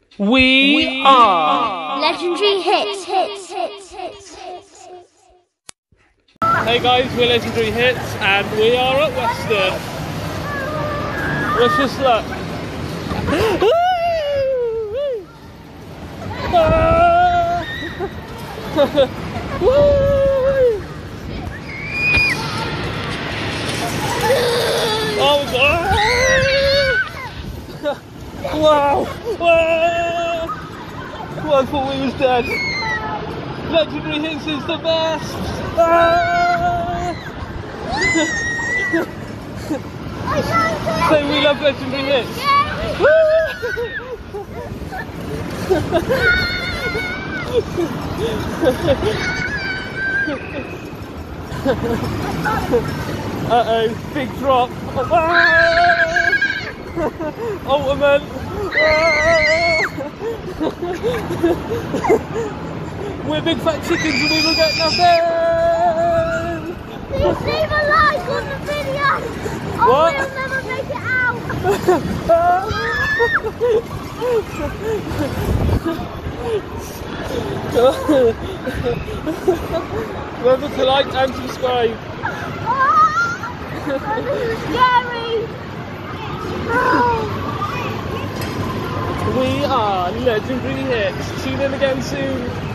We are Legendary Hits. Hey guys, we're Legendary Hits and we are at Western. Wish us luck. Oh god! Wow! Wow! I thought we was dead. Legendary Hits is the best! Say we love Legendary Hits. Uh-oh, big drop. Ultimate. We're big fat chickens and we will get nothing. Please leave a like on the video or What? we'll never make it out. Remember to like and subscribe. Scary. We are Legendary Hits. Tune in again soon.